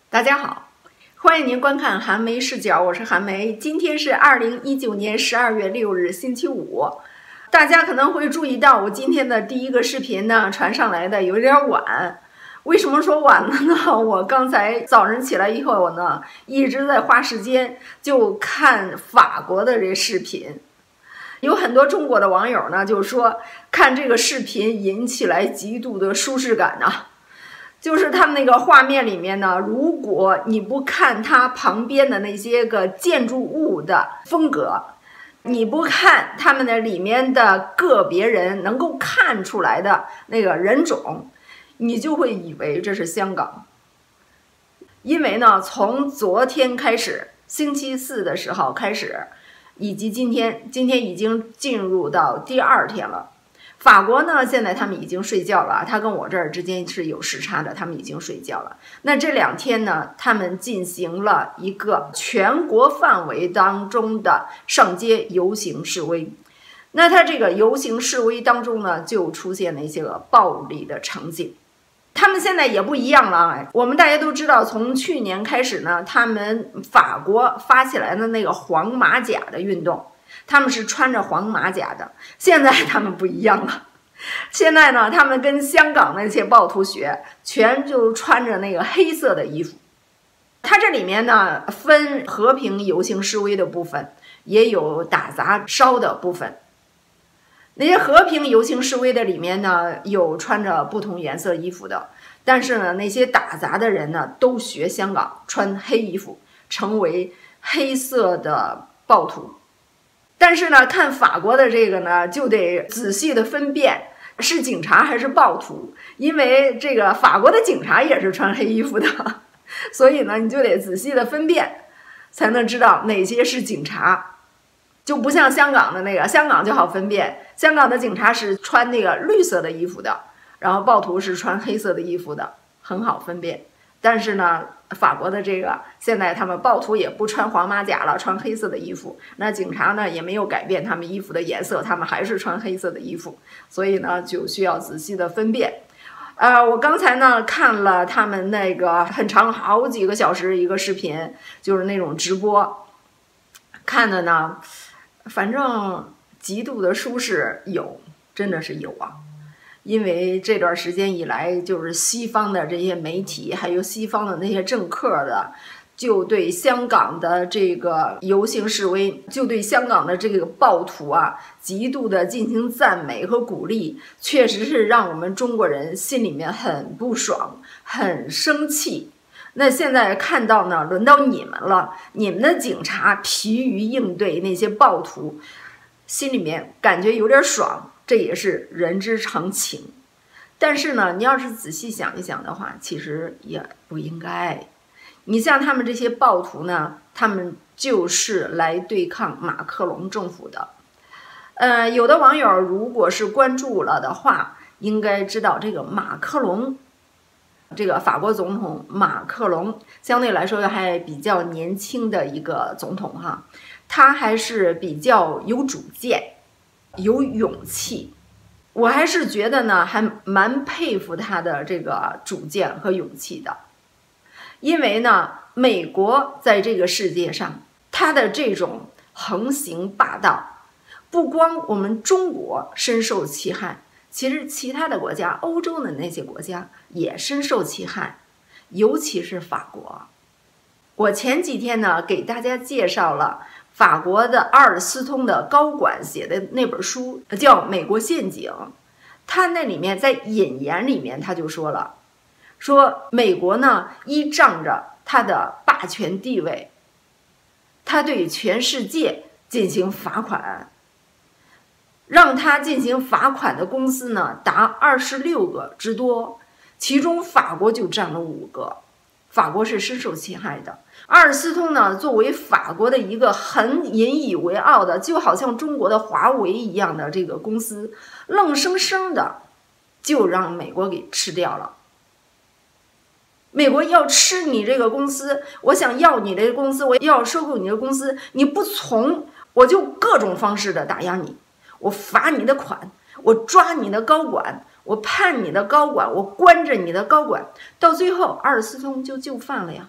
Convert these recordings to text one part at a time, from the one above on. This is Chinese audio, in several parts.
大家好，欢迎您观看韩梅视角，我是韩梅。今天是2019年12月6日，星期五。大家可能会注意到，我今天的第一个视频呢传上来的有点晚。为什么说晚了呢？我刚才早上起来以后呢，一直在花时间就看法国的这视频。有很多中国的网友呢，就说看这个视频引起来极度的舒适感啊。就是他们那个画面里面呢，如果你不看它旁边的那些个建筑物的风格，你不看他们的里面的个别人能够看出来的那个人种，你就会以为这是香港。因为呢，从昨天开始，星期四的时候开始，以及今天已经进入到第2天了。法国呢，现在他们已经睡觉了，他跟我这儿之间是有时差的，他们已经睡觉了。那这2天呢，他们进行了一个全国范围当中的上街游行示威。那他这个游行示威当中呢，就出现了一些个暴力的场景。他们现在也不一样了，我们大家都知道，从去年开始呢，他们法国发起来的那个黄马甲的运动。他们是穿着黄马甲的，现在他们不一样了。现在呢，他们跟香港那些暴徒学，全就穿着那个黑色的衣服。它这里面呢，分和平游行示威的部分，也有打砸烧的部分。那些和平游行示威的里面呢，有穿着不同颜色衣服的，但是呢，那些打砸的人呢，都学香港穿黑衣服，成为黑色的暴徒。但是呢，看法国的这个呢，就得仔细的分辨是警察还是暴徒，因为这个法国的警察也是穿黑衣服的，所以呢，你就得仔细的分辨，才能知道哪些是警察。就不像香港的那个，香港就好分辨，香港的警察是穿那个绿色的衣服的，然后暴徒是穿黑色的衣服的，很好分辨。但是呢，法国的这个现在他们暴徒也不穿黄马甲了，穿黑色的衣服。那警察呢也没有改变他们衣服的颜色，他们还是穿黑色的衣服。所以呢，就需要仔细的分辨。我刚才呢看了他们那个很长好几个小时一个视频，就是那种直播，看的呢，反正极度的舒适有，真的是有啊。因为这段时间以来，就是西方的这些媒体，还有西方的那些政客的，就对香港的这个游行示威，就对香港的这个暴徒啊，极度的进行赞美和鼓励，确实是让我们中国人心里面很不爽，很生气。那现在看到呢，轮到你们了，你们的警察疲于应对那些暴徒，心里面感觉有点爽。这也是人之常情，但是呢，你要是仔细想一想的话，其实也不应该。你像他们这些暴徒呢，他们就是来对抗马克龙政府的。有的网友如果是关注了的话，应该知道这个马克龙，这个法国总统马克龙，相对来说还比较年轻的一个总统哈，他还是比较有主见。有勇气，我还是觉得呢，还蛮佩服他的这个主见和勇气的。因为呢，美国在这个世界上，它的这种横行霸道，不光我们中国深受其害，其实其他的国家，欧洲的那些国家也深受其害，尤其是法国。我前几天呢，给大家介绍了法国的阿尔斯通的高管写的那本书，叫《美国陷阱》。他那里面在引言里面他就说了，说美国呢依仗着他的霸权地位，他对全世界进行罚款，让他进行罚款的公司呢达26个之多，其中法国就占了5个。法国是深受其害的。阿尔斯通呢，作为法国的一个很引以为傲的，就好像中国的华为一样的这个公司，愣生生的就让美国给吃掉了。美国要吃你这个公司，我想要你这个公司，我要收购你的公司，你不从，我就各种方式的打压你，我罚你的款，我抓你的高管，我判你的高管，我关着你的高管，到最后阿尔斯通就犯了呀。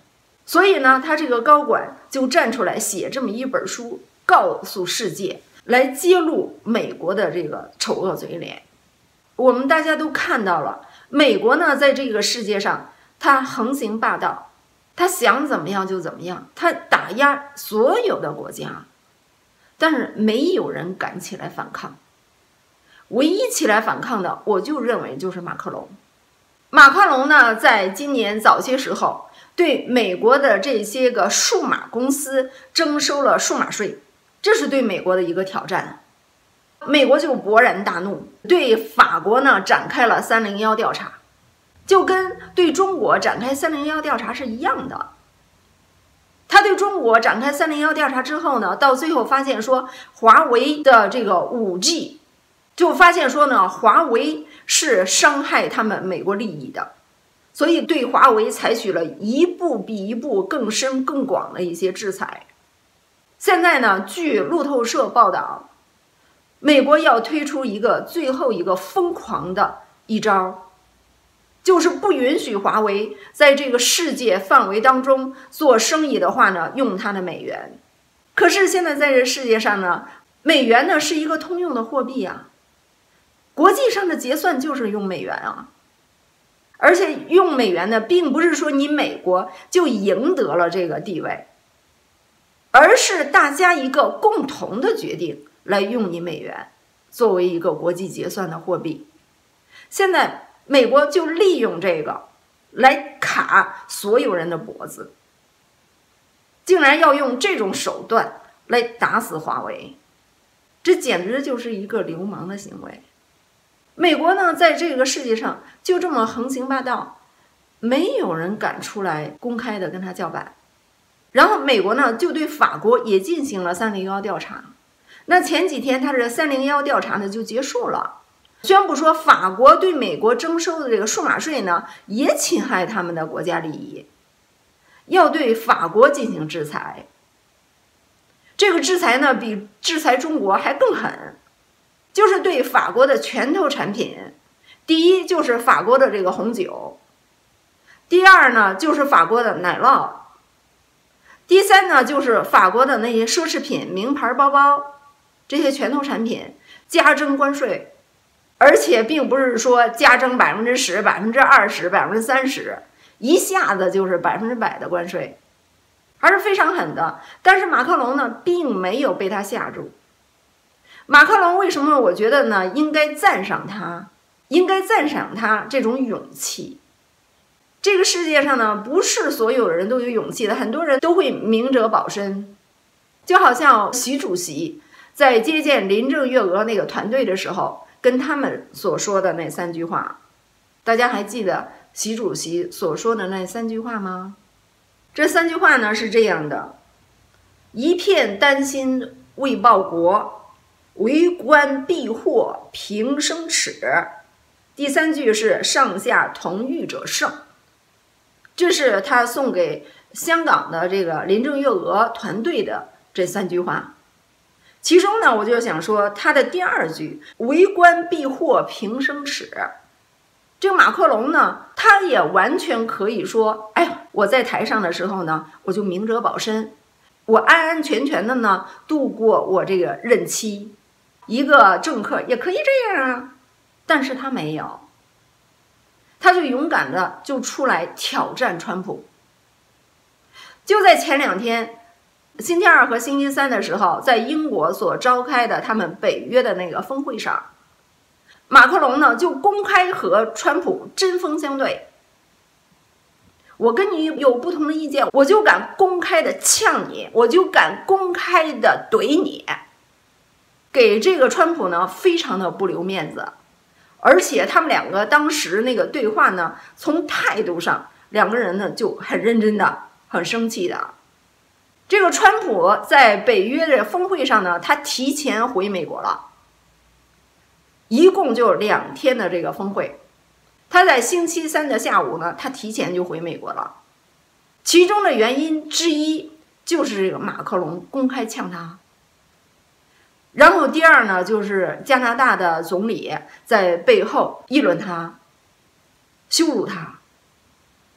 所以呢，他这个高管就站出来写这么一本书，告诉世界，来揭露美国的这个丑恶嘴脸。我们大家都看到了，美国呢在这个世界上，他横行霸道，他想怎么样就怎么样，他打压所有的国家，但是没有人敢起来反抗。唯一起来反抗的，我就认为就是马克龙。马克龙呢，在今年早些时候，对美国的这些个数码公司征收了数码税，这是对美国的一个挑战。美国就勃然大怒，对法国呢展开了301调查，就跟对中国展开301调查是一样的。他对中国展开301调查之后呢，到最后发现说，华为的这个5G， 就发现说呢，华为是伤害他们美国利益的，所以对华为采取了一步比一步更深更广的一些制裁。现在呢，据路透社报道，美国要推出最后一个疯狂的一招，就是不允许华为在这个世界范围当中做生意的话呢，用它的美元。可是现在在这世界上呢，美元呢是一个通用的货币啊，国际上的结算就是用美元啊。而且用美元呢，并不是说你美国就赢得了这个地位，而是大家一个共同的决定来用你美元作为一个国际结算的货币。现在美国就利用这个来卡所有人的脖子，竟然要用这种手段来打死华为，这简直就是一个流氓的行为。美国呢，在这个世界上就这么横行霸道，没有人敢出来公开的跟他叫板。然后美国呢，就对法国也进行了301调查。那前几天他这301调查呢就结束了，宣布说法国对美国征收的这个数码税呢，也侵害他们的国家利益，要对法国进行制裁。这个制裁呢，比制裁中国还更狠，就是对法国的拳头产品，第一就是法国的这个红酒，第二呢就是法国的奶酪，第三呢就是法国的那些奢侈品、名牌包包，这些拳头产品加征关税，而且并不是说加征10%、20%、30%，一下子就是100%的关税，还是非常狠的。但是马克龙呢，并没有被他吓住。马克龙为什么我觉得呢，应该赞赏他这种勇气。这个世界上呢，不是所有人都有勇气的，很多人都会明哲保身。就好像习主席在接见林郑月娥那个团队的时候，跟他们所说的那3句话，大家还记得习主席所说的那3句话吗？这3句话呢是这样的：一片丹心为报国，为官必祸平生耻。第3句是上下同欲者胜。这是他送给香港的这个林郑月娥团队的这3句话。其中呢，我就想说他的第2句为官必祸平生耻。这个马克龙呢，他也完全可以说，哎呀，我在台上的时候呢，我就明哲保身，我安安全全的呢度过我这个任期。一个政客也可以这样啊，但是他没有，他就勇敢的就出来挑战川普。就在前2天，星期2和星期3的时候，在英国所召开的他们北约的那个峰会上，马克龙呢就公开和川普针锋相对。我跟你有不同的意见，我就敢公开的呛你，我就敢公开的怼你，给这个川普呢非常的不留面子。而且他们2个当时那个对话呢，从态度上2个人呢就很认真的，很生气的。这个川普在北约的峰会上呢，他提前回美国了，一共就2天的这个峰会。他在星期3的下午呢，他提前就回美国了。其中的原因之一就是这个马克龙公开呛他。然后第2呢，就是加拿大的总理在背后议论他，羞辱他。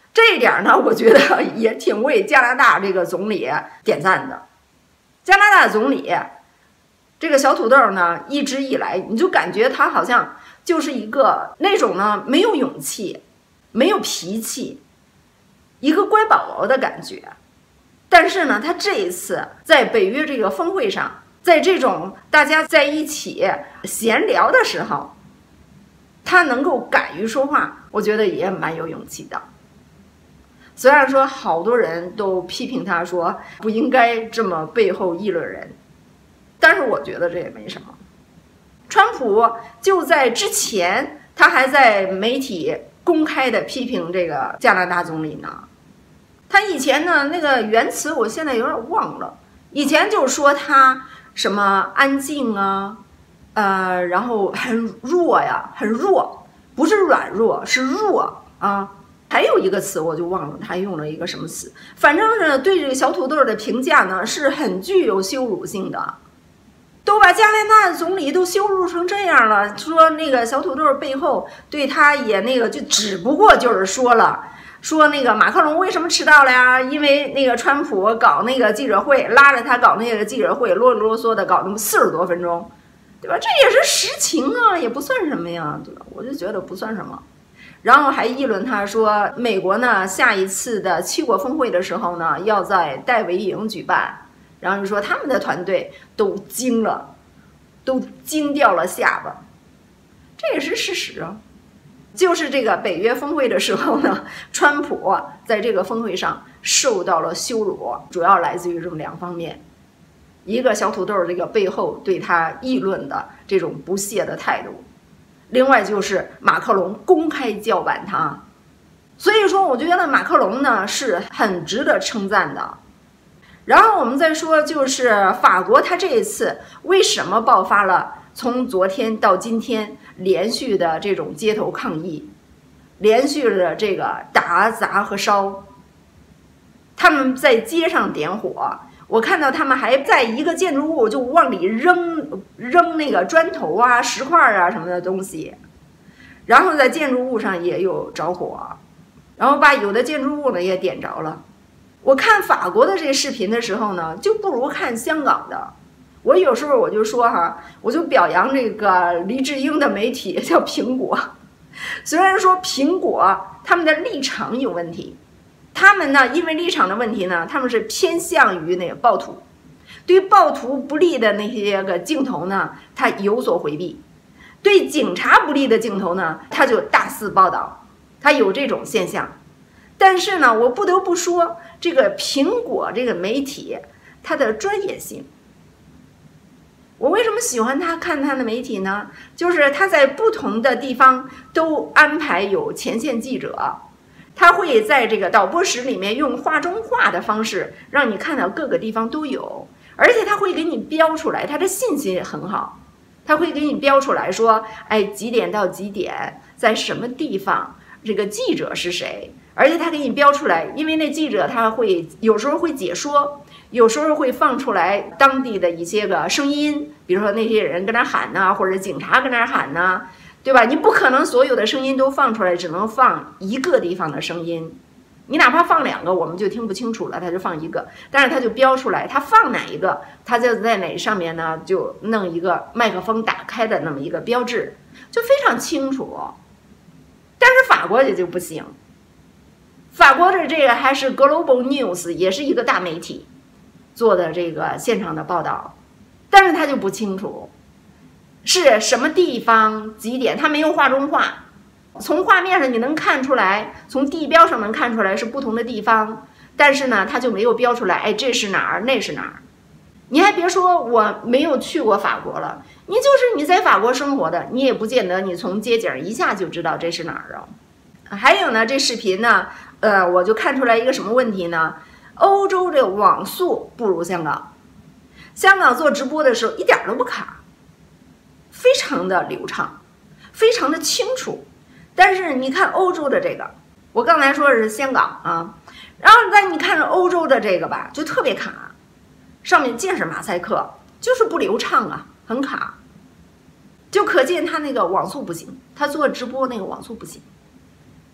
这一点呢，我觉得也挺为加拿大这个总理点赞的。加拿大总理这个小土豆呢，一直以来你就感觉他好像就是一个那种呢没有勇气、没有脾气，一个乖宝宝的感觉。但是呢，他这一次在北约这个峰会上，在这种大家在一起闲聊的时候，他能够敢于说话，我觉得也蛮有勇气的。虽然说好多人都批评他说不应该这么背后议论人，但是我觉得这也没什么。川普就在之前，他还在媒体公开的批评这个加拿大总理呢。他以前呢那个原词我现在有点忘了，以前就说他什么安静啊，然后很弱呀，很弱，不是软弱，是弱啊。还有一个词我就忘了，他用了一个什么词，反正是对这个小土豆的评价呢是很具有羞辱性的，都把加拿大总理都羞辱成这样了，说那个小土豆背后对他也那个，就只不过就是说那个马克龙为什么迟到了呀？因为那个川普搞那个记者会，拉着他搞那个记者会，啰里啰嗦的搞那么40多分钟，对吧？这也是实情啊，也不算什么呀，对吧？我就觉得不算什么。然后还议论他说，美国呢下一次的7国峰会的时候呢，要在戴维营举办。然后就说他们的团队都惊了，都惊掉了下巴。这也是事实啊。就是这个北约峰会的时候呢，川普在这个峰会上受到了羞辱，主要来自于这么2方面。一个小土豆这个背后对他议论的这种不屑的态度。另外就是马克龙公开叫板他，所以说我觉得马克龙呢是很值得称赞的。然后我们再说，就是法国，他这一次为什么爆发了从昨天到今天连续的这种街头抗议，连续的这个打砸和烧，他们在街上点火。我看到他们还在一个建筑物就往里扔那个砖头啊、石块啊什么的东西，然后在建筑物上也有着火，然后把有的建筑物呢也点着了。我看法国的这视频的时候呢，就不如看香港的。我有时候我就说我就表扬这个黎智英的媒体叫苹果，虽然说苹果他们的立场有问题。他们呢，因为立场的问题呢，他们是偏向于那个暴徒，对于暴徒不利的那些个镜头呢，他有所回避；对警察不利的镜头呢，他就大肆报道，他有这种现象。但是呢，我不得不说，这个苹果这个媒体，它的专业性。我为什么喜欢看他的媒体呢？就是他在不同的地方都安排有前线记者。他会在这个导播室里面用画中画的方式，让你看到各个地方都有，而且他会给你标出来，他的信息也很好，他会给你标出来说，几点到几点，在什么地方，这个记者是谁，而且他给你标出来，因为那记者他会有时候会解说，有时候会放出来当地的一些个声音，比如说那些人跟那喊呐，或者警察跟那喊呐。对吧？你不可能所有的声音都放出来，只能放一个地方的声音。你哪怕放2个，我们就听不清楚了，他就放1个，但是他就标出来，他放哪一个，他就在哪上面呢，就弄一个麦克风打开的那么一个标志，就非常清楚。但是法国也就不行，法国的这个还是 Global News， 也是一个大媒体做的这个现场的报道，但是他就不清楚。是什么地方几点，他没有画中画，从画面上你能看出来，从地标上能看出来是不同的地方，但是呢他就没有标出来，这是哪儿，那是哪儿。你还别说，我没有去过法国了，你在法国生活的，你也不见得你从街景一下就知道这是哪儿啊。还有呢，这视频呢我就看出来一个什么问题呢？欧洲的网速不如香港，香港做直播的时候一点都不卡，非常的流畅，非常的清楚。但是你看欧洲的这个，我刚才说的是香港啊，然后但你看着欧洲的这个吧，就特别卡，上面尽是马赛克，就是不流畅啊，很卡，就可见他那个网速不行，他做直播那个网速不行。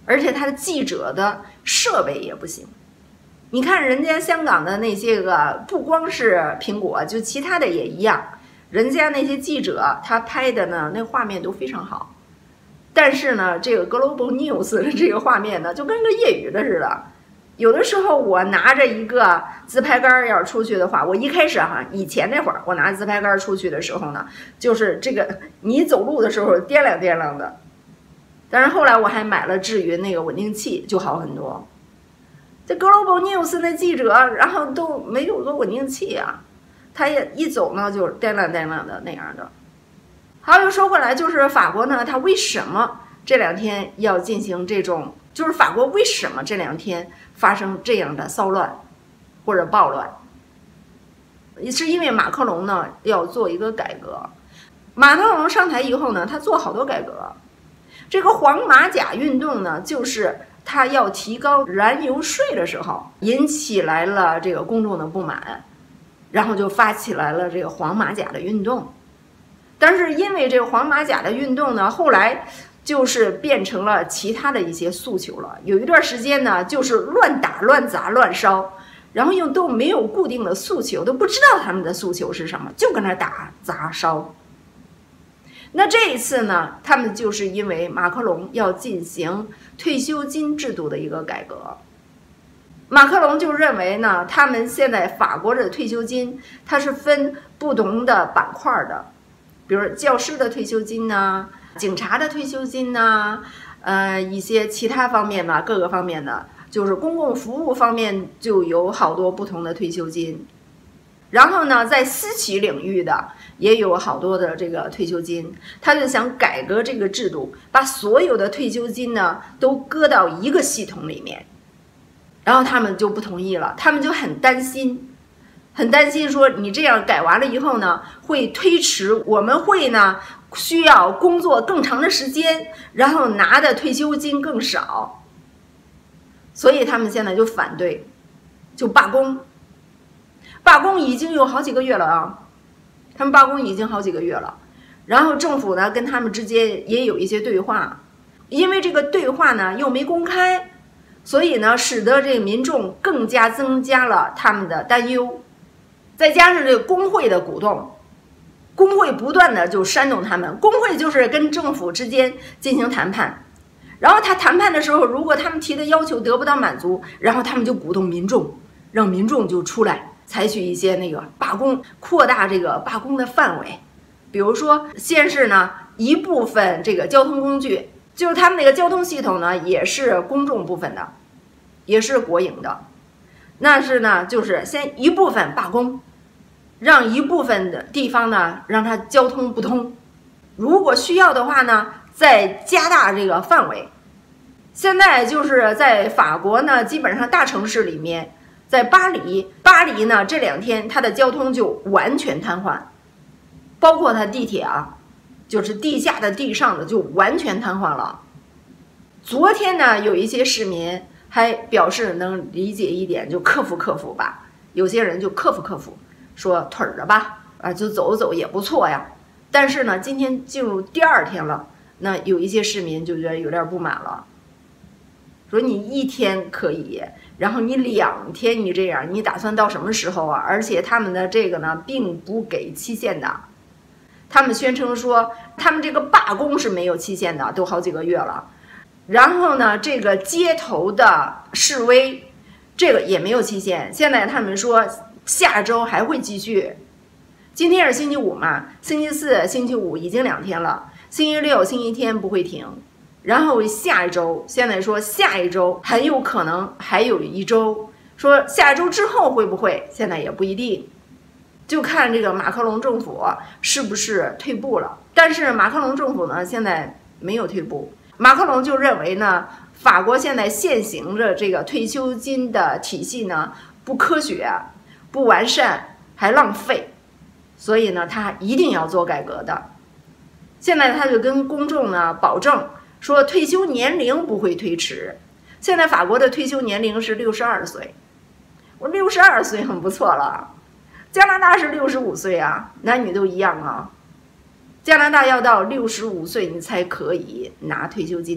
而且他的记者的设备也不行。你看人家香港的那些个，不光是苹果，就其他的也一样，人家那些记者他拍的呢，那画面都非常好。但是呢，这个 Global News 的这个画面呢，就跟个业余的似的。有的时候我拿着一个自拍杆要出去的话，我一开始以前那会儿我拿自拍杆出去的时候呢，就是这个你走路的时候掂量掂量的。但是后来我还买了智云那个稳定器，就好很多。这 Global News 那记者，然后都没有个稳定器啊，他也一走呢就掂量掂量的那样的。好，又说回来，就是法国呢，它为什么这2天要进行这种，就是法国为什么这2天发生这样的骚乱或者暴乱？是因为马克龙呢要做一个改革。马克龙上台以后呢，他做好多改革。这个黄马甲运动呢，就是他要提高燃油税的时候，引起来了这个公众的不满，然后就发起来了这个黄马甲的运动。但是因为这个黄马甲的运动呢，后来就是变成了其他的一些诉求了。有一段时间呢，就是乱打、乱砸、乱烧，然后又都没有固定的诉求，都不知道他们的诉求是什么，就跟那打、砸、烧。那这一次呢，他们就是因为马克龙要进行退休金制度的一个改革。马克龙就认为呢，他们现在法国的退休金它是分不同的板块的，比如教师的退休金呐、警察的退休金呐、一些其他方面吧，各个方面的，就是公共服务方面就有好多不同的退休金。然后呢，在私企领域的也有好多的这个退休金，他就想改革这个制度，把所有的退休金呢都搁到一个系统里面。然后他们就不同意了，他们就很担心说你这样改完了以后呢，会推迟我们会呢需要工作更长的时间，然后拿的退休金更少。所以他们现在就反对，就罢工。罢工已经有好几个月了啊，他们罢工已经好几个月了。然后政府呢跟他们之间也有一些对话，因为这个对话呢又没公开，所以呢使得这个民众更加增加了他们的担忧。再加上这个工会的鼓动，工会不断的就煽动他们，工会就是跟政府之间进行谈判。然后他谈判的时候，如果他们提的要求得不到满足，然后他们就鼓动民众，让民众就出来采取一些那个罢工，扩大这个罢工的范围。比如说先是呢一部分这个交通工具，就是他们那个交通系统呢也是公众部分的，也是国营的，那是呢就是先一部分罢工，让一部分的地方呢让它交通不通，如果需要的话呢再加大这个范围。现在就是在法国呢，基本上大城市里面，在巴黎呢这2天它的交通就完全瘫痪，包括它地铁啊，就是地下的地上的就完全瘫痪了。昨天呢有一些市民还表示能理解一点，就克服吧，有些人就克服说腿着吧，就走走也不错呀。但是呢今天进入第2天了，那有一些市民就觉得有点不满了，说你1天可以，然后你2天你这样，你打算到什么时候啊？而且他们的这个呢并不给期限的，他们宣称说他们这个罢工是没有期限的，都好几个月了。然后呢这个街头的示威这个也没有期限，现在他们说下周还会继续。今天是星期五嘛，星期四星期五已经2天了，星期六星期天不会停，然后下一周，现在说下一周很有可能还有1周，说下一周之后会不会，现在也不一定，就看这个马克龙政府是不是退步了。但是马克龙政府呢现在没有退步，马克龙就认为呢法国现在现行的这个退休金的体系呢不科学、不完善，还浪费，所以呢他一定要做改革的。现在他就跟公众呢保证说退休年龄不会推迟，现在法国的退休年龄是62岁，我62岁很不错了，加拿大是65岁啊，男女都一样啊。加拿大要到65岁你才可以拿退休金的，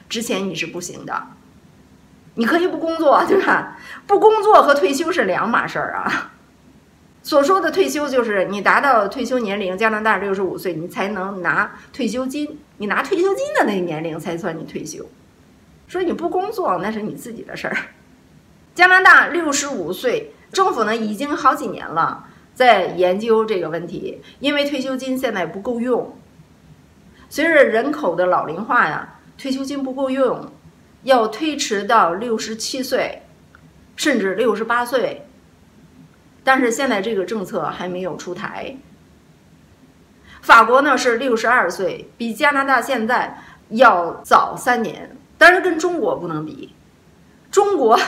之前你是不行的。你可以不工作，对吧？不工作和退休是两码事儿啊。所说的退休就是你达到退休年龄，加拿大65岁，你才能拿退休金。你拿退休金的那个年龄才算你退休。所以你不工作那是你自己的事儿。加拿大65岁，政府呢已经好几年了在研究这个问题，因为退休金现在不够用。随着人口的老龄化呀，退休金不够用，要推迟到67岁，甚至68岁。但是现在这个政策还没有出台。法国呢是62岁，比加拿大现在要早3年，当然跟中国不能比。中国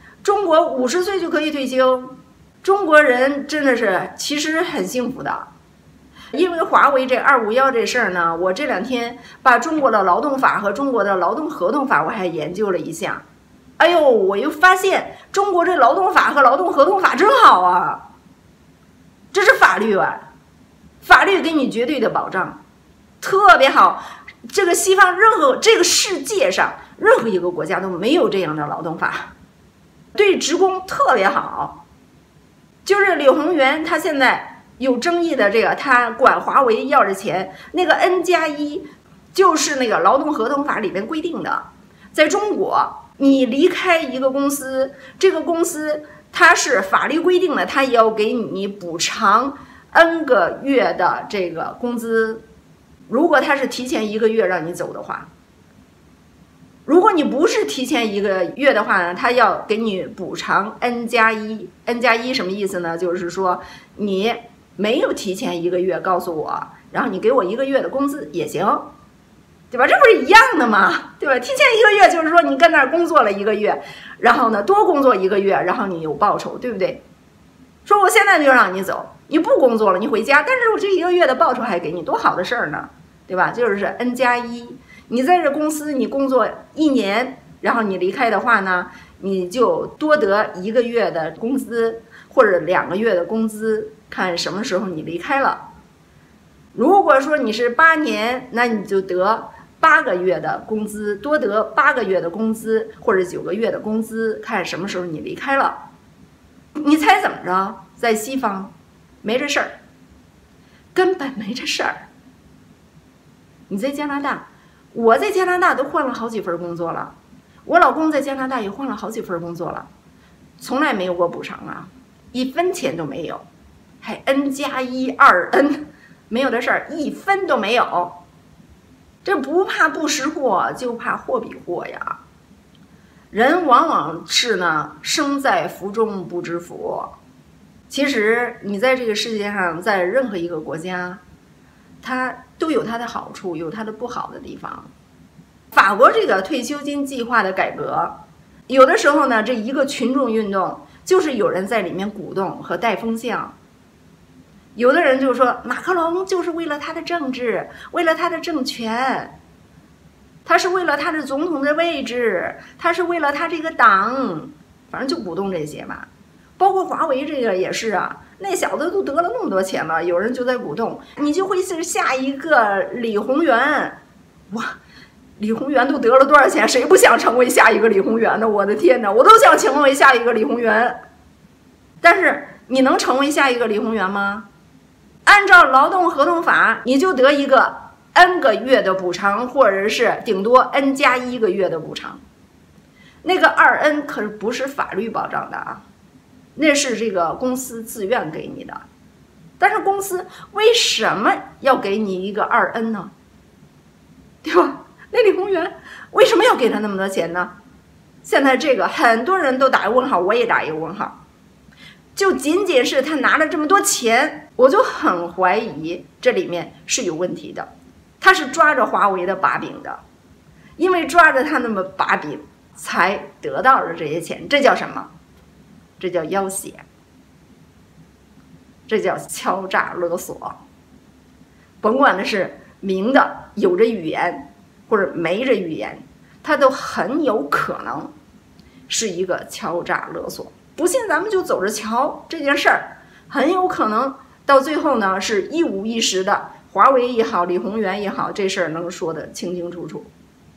50岁就可以退休，中国人真的是其实很幸福的。因为华为这251这事儿呢，我这2天把中国的劳动法和中国的劳动合同法我还研究了一下。哎呦，我又发现中国这劳动法和劳动合同法真好啊！这是法律啊，法律给你绝对的保障，特别好。这个西方这个世界上任何一个国家都没有这样的劳动法，对职工特别好。就是李宏源他现在有争议的这个，他管华为要着钱，那个 N+1就是那个劳动合同法里面规定的，在中国。你离开一个公司，这个公司它是法律规定的，它也要给你补偿 N 个月的这个工资。如果它是提前1个月让你走的话，如果你不是提前1个月的话呢，它要给你补偿 N+1。N+1 什么意思呢？就是说你没有提前1个月告诉我，然后你给我1个月的工资也行。对吧？这不是一样的吗？对吧？提前1个月就是说你跟那儿工作了1个月，然后呢多工作1个月，然后你有报酬，对不对？说我现在就让你走，你不工作了，你回家，但是我这1个月的报酬还给你，多好的事儿呢，对吧？就是 N+1，你在这公司你工作1年，然后你离开的话呢，你就多得1个月的工资或者2个月的工资，看什么时候你离开了。如果说你是8年，那你就得8个月的工资，多得8个月的工资或者9个月的工资，看什么时候你离开了。你猜怎么着？在西方没这事儿，根本没这事儿。你在加拿大，我在加拿大都换了好几份工作了，我老公在加拿大也换了好几份工作了，从来没有过补偿啊，1分钱都没有，还 N+1 2N， 没有的事儿，1分都没有。这不怕不识货，就怕货比货呀。人往往是呢，生在福中不知福。其实你在这个世界上，在任何一个国家，它都有它的好处，有它的不好的地方。法国这个退休金计划的改革，有的时候呢，这一个群众运动，就是有人在里面鼓动和带风向。有的人就说马克龙就是为了他的政治，为了他的政权，他是为了他的总统的位置，他是为了他这个党，反正就鼓动这些嘛。包括华为这个也是啊，那小子都得了那么多钱了，有人就在鼓动，你就会是下一个李宏源。哇，李宏源都得了多少钱？谁不想成为下一个李宏源呢？我的天哪，我都想成为下一个李宏源。但是你能成为下一个李宏源吗？按照劳动合同法，你就得一个 N 个月的补偿，或者是顶多 N+1个月的补偿。那个2N 可是不是法律保障的啊，那是这个公司自愿给你的。但是公司为什么要给你一个2N 呢？对吧？那李宏源为什么要给他那么多钱呢？现在这个很多人都打一个问号，我也打一个问号。就仅仅是他拿了这么多钱，我就很怀疑这里面是有问题的。他是抓着华为的把柄的，因为抓着他那么把柄，才得到了这些钱。这叫什么？这叫要挟，这叫敲诈勒索。甭管的是明的有着语言，或者没着语言，它都很有可能是一个敲诈勒索。不信咱们就走着瞧，这件事儿很有可能到最后呢是一五一十的，华为也好，李宏源也好，这事儿能说得清清楚楚。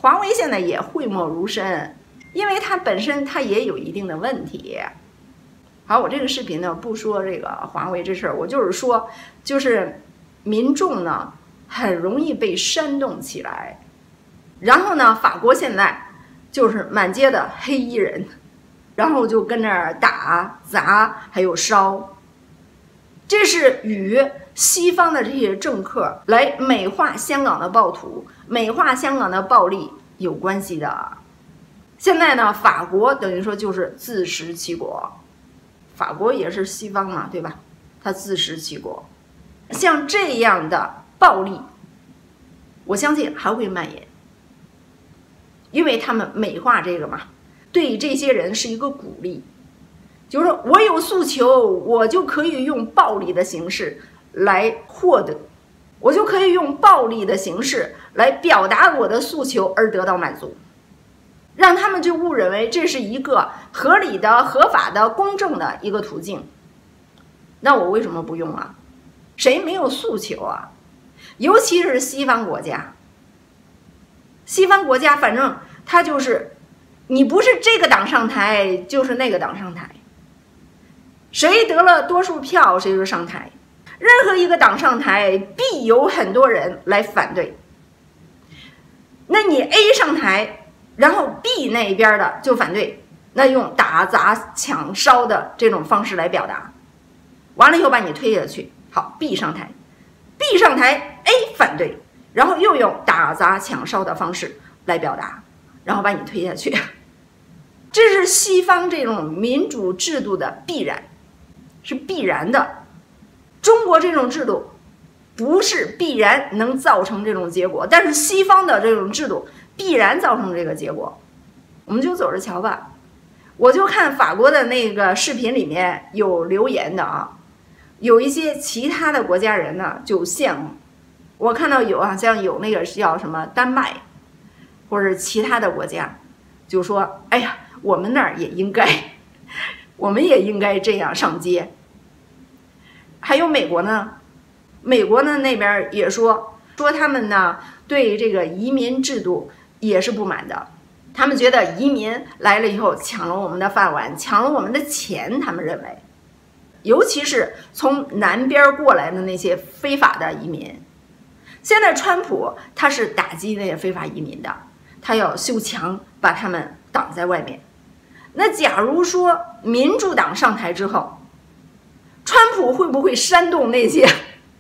华为现在也讳莫如深，因为它本身它也有一定的问题。好，我这个视频呢不说这个华为这事儿，我就是说，就是民众呢很容易被煽动起来，然后呢，法国现在就是满街的黑衣人，然后就跟那儿打砸还有烧，这是与西方的这些政客来美化香港的暴徒、美化香港的暴力有关系的。现在呢，法国等于说就是自食其果。法国也是西方嘛，对吧？他自食其果。像这样的暴力，我相信还会蔓延，因为他们美化这个嘛，对这些人是一个鼓励，就是说我有诉求，我就可以用暴力的形式来获得，我就可以用暴力的形式来表达我的诉求而得到满足。让他们就误认为这是一个合理的、合法的、公正的一个途径。那我为什么不用啊？谁没有诉求啊？尤其是西方国家，西方国家反正他就是，你不是这个党上台，就是那个党上台，谁得了多数票谁就上台，任何一个党上台必有很多人来反对。那你 A 上台，然后 B 那边的就反对，那用打砸抢烧的这种方式来表达，完了以后把你推下去。好， B 上台 ，B 上台 ，A 反对，然后又用打砸抢烧的方式来表达，然后把你推下去。这是西方这种民主制度的必然，是必然的。中国这种制度不是必然能造成这种结果，但是西方的这种制度必然造成这个结果，我们就走着瞧吧。我就看法国的那个视频里面有留言的啊，有一些其他的国家人呢就羡慕，我看到有好像有那个叫什么丹麦或者其他的国家，就说哎呀，我们那儿也应该，我们也应该这样上街。还有美国呢，美国呢那边也说他们呢对这个移民制度也是不满的，他们觉得移民来了以后抢了我们的饭碗，抢了我们的钱，他们认为，尤其是从南边过来的那些非法的移民。现在川普他是打击那些非法移民的，他要修墙把他们挡在外面。那假如说民主党上台之后，川普会不会煽动那些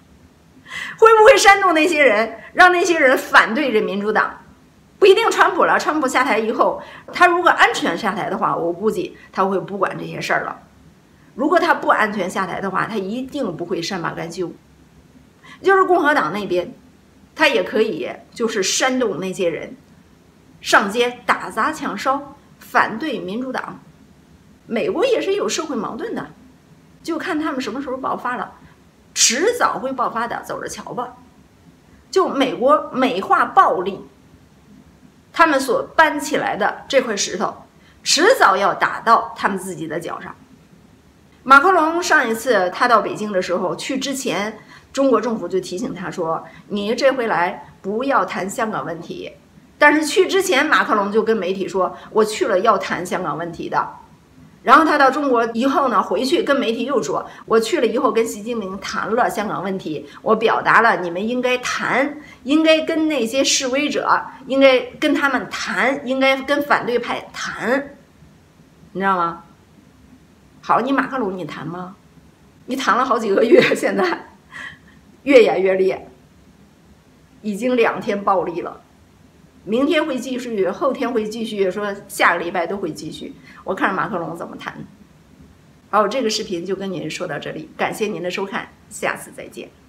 人，让那些人反对这民主党？不一定川普了，川普下台以后，他如果安全下台的话，我估计他会不管这些事儿了。如果他不安全下台的话，他一定不会善罢甘休。就是共和党那边，他也可以就是煽动那些人上街打砸抢烧，反对民主党。美国也是有社会矛盾的，就看他们什么时候爆发了，迟早会爆发的，走着瞧吧。就美国美化暴力，他们所搬起来的这块石头，迟早要打到他们自己的脚上。马克龙上一次他到北京的时候，去之前中国政府就提醒他说，你这回来不要谈香港问题。但是去之前马克龙就跟媒体说，我去了要谈香港问题的。然后他到中国以后呢，回去跟媒体又说，我去了以后跟习近平谈了香港问题，我表达了你们应该谈，应该跟那些示威者，应该跟他们谈，应该跟反对派谈，你知道吗？好，你马克龙你谈吗？你谈了好几个月，现在越演越烈，已经2天暴力了，明天会继续，后天会继续，说下个礼拜都会继续。我看着马克龙怎么谈。好，这个视频就跟您说到这里，感谢您的收看，下次再见。